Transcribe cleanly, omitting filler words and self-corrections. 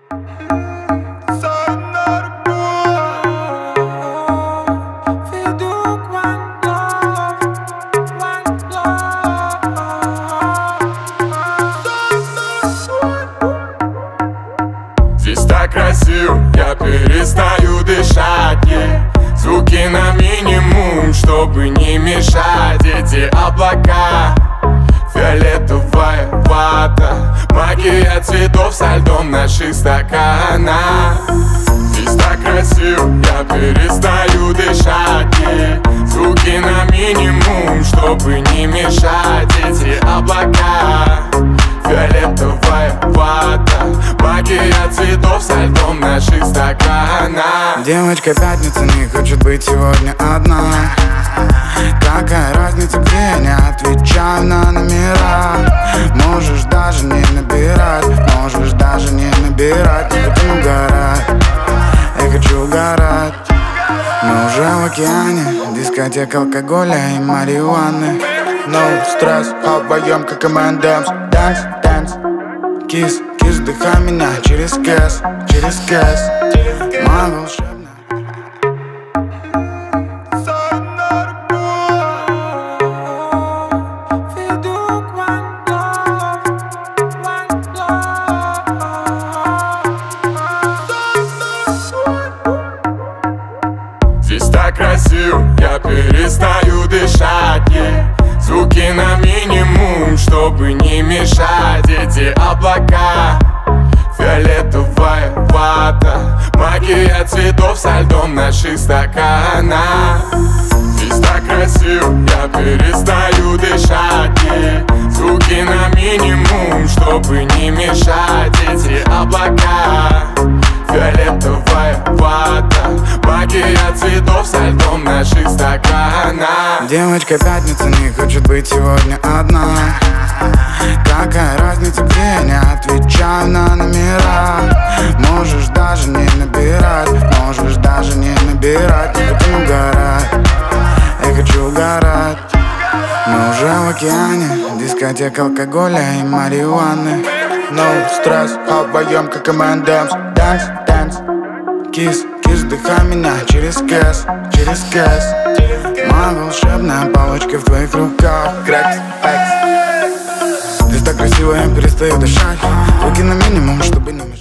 Здесь так красиво, я перестаю дышать, звуки на минимум, чтобы не мешать. Эти облака, фиолетовая вата, магия цветов со льдом в наших стаканах. Здесь так красиво, я перестаю дышать, звуки на минимум, чтобы не мешать. Эти облака, фиолетовая вата, магия цветов со льдом в наших стаканах. Девочка пятница не хочет быть сегодня одна. Какая разница, где я не отвечаю на номера? Можешь даже не набирать, можешь даже не набирать. Не будем угорать, я хочу угорать. Мы уже в океане, дискотека алкоголя и марихуаны. No стресс, вдвоем как M&M's. Dance, dance, kiss, kiss, вдыхай меня через кэс, через кэс. Моя волшебная. Здесь так красиво, я перестаю дышать, звуки на минимум, чтобы не мешать. Эти облака, фиолетовая вата, магия цветов со льдом в наших стаканах. Здесь так красиво, я перестаю дышать, звуки на минимум, чтобы не мешать. Эти облака, фиолетовая вата, магия цветов со льдом в наших стаканах. Девочка пятница не хочет быть сегодня одна. Какая разница, где я не отвечаю на номера? Можешь даже не набирать, можешь даже не набирать. Не будем угорать, я хочу угорать. Мы уже в океане, дискотека алкоголя и марихуаны. No стресс, вдвоем как M&M's. Dance, dance, kiss, kiss, вдыхай меня через кэс, через кэс. Моя волшебная палочка в твоих руках. Крэкс, экс. Здесь так красиво, я перестаю дышать. Звуки на минимум, чтобы не